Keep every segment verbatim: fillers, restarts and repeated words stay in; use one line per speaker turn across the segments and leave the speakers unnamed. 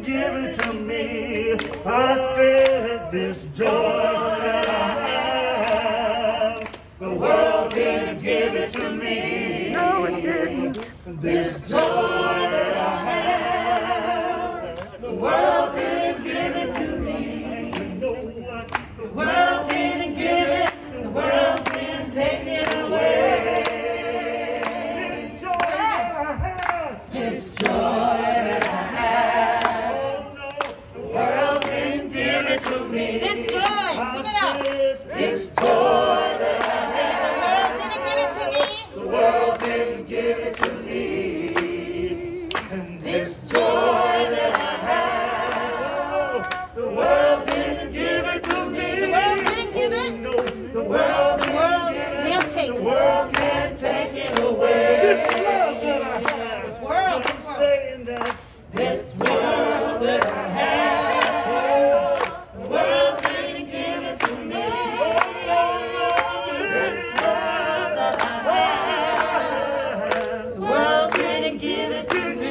give it to me. I said this joy that I have, the world didn't give it to me.
No, it didn't.
This joy that I have, the world didn't give it to me. The world didn't give it, the world didn't take it away. This joy that I have, this joy that I have, oh no, the world didn't give it to me.
This joy, sing it out.
This joy that I have,
the world didn't give it to me.
the world didn't give it to me. And this joy that I have, the world didn't give it to me.
The world didn't give it.
No, the world
The world can't take
The
it.
world can't take it away. This love that I have,
This world,
I'm
this world.
saying that this world that I have, the world didn't give it to me. This world that I have, the world didn't give it to me.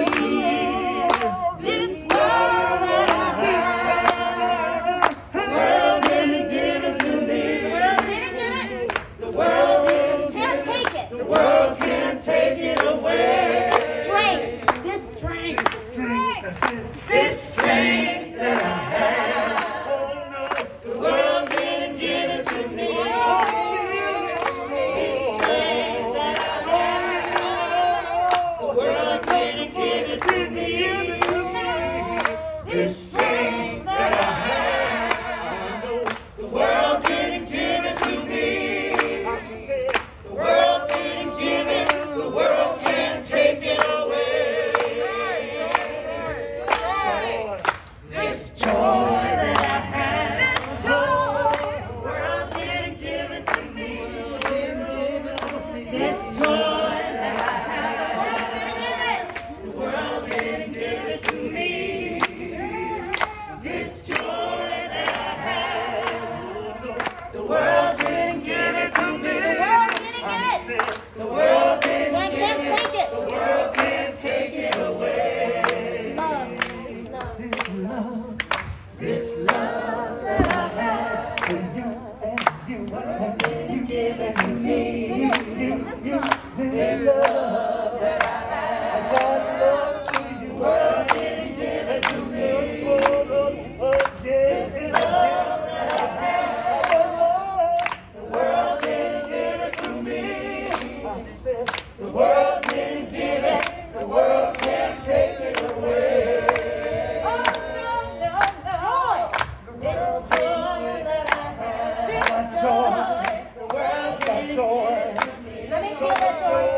This world that I have, the world didn't give it to me.
The world didn't give it.
The world didn't
Can't take it.
The world can't take it away.
Strength. This strength.
Strength, I said, this strength that I have, oh no, the world didn't give it to me. Oh, this strength that I have, the world didn't give it to me. This strength that I have, I know the world didn't give it to me. I said, the world didn't give it, the world can't take it away. This joy that I have, the world didn't give it to me. This joy that I have, the world didn't give it to me. This joy that I have, the world didn't give it to me. I said, the world didn't
One
give
can't
it,
take it.
the world can't take it away.
Love. Love.
This love that I have for you and you and you give it to me. You, you, you. This love that I have, I got love for you. The world didn't give it to me. This love that I have, the world didn't give it to me. I said, the world didn't give it, the world can't take it away. Joy, the world got joy.
Let me feel that joy.